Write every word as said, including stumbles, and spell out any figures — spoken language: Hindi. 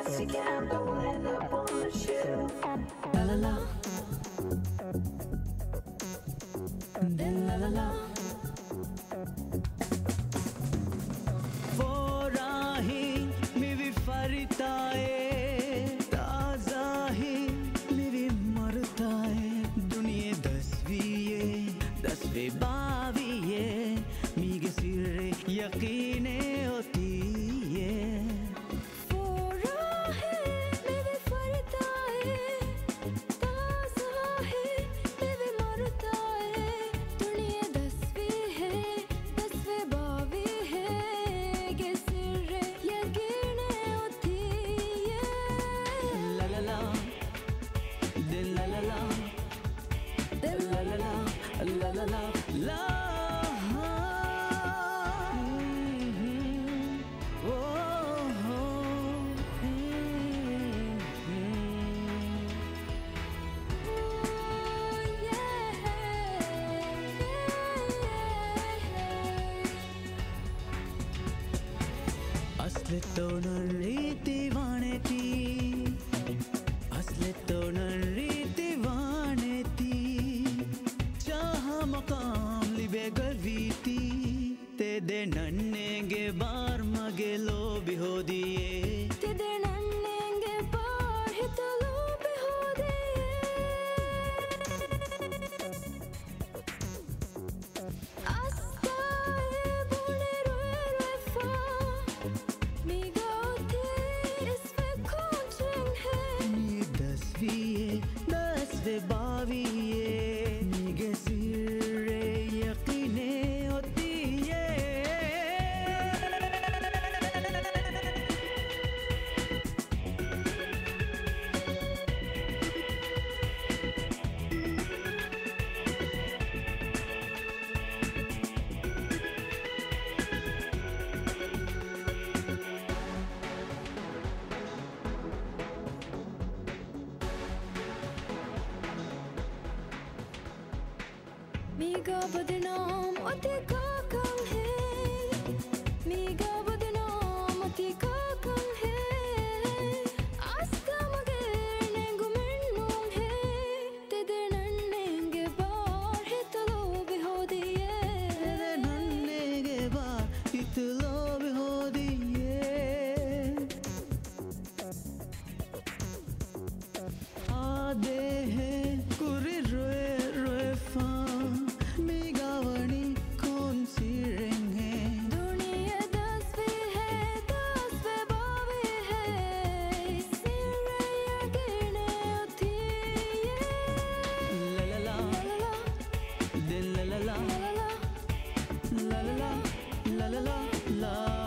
best you can, but we'll end up on the ship. La la la, then la la la. Vorahi mivi faritae, tazahi mivi martae. Duniya dasviye, dasve baviye, mige sirre yaqine hoti hai. La la la la, mm-hmm. Oh, oh, mm-hmm. Oh, yeah, yeah. असले तो नरी दीवाने थी, असले तो नरी दीवाने थी. मकाम लिबे गवीती ते दे नन्नेंगे बार मगे लो बिहो दिए. ते दे नन्नेंगे बार हित लो बिहो दिए. आस्ताए बुने रोए रोए फा मिगा उठे इसमें कौन है. मी दसवीं दसवे बाविये मिगे सिरे यकीने होती है. मीगा बदनाम अति का कम है, मीगा बदनाम अति का कम है. आस्ता मगर नेंगु मिन्नूं है, ते दे नन्नेंगे बार हितलो बिहो दिए. ते दे नन्नेंगे बार हितलो बिहो दिए. आदे है कुरी रोए रोए फा मिगावनी कौन सी रंग है. दुनिया दसवी है दसवे बावी है, सिरे यकीने होती है. ला ला ला दिन ला ला ला ला ला ला ला ला ला ला.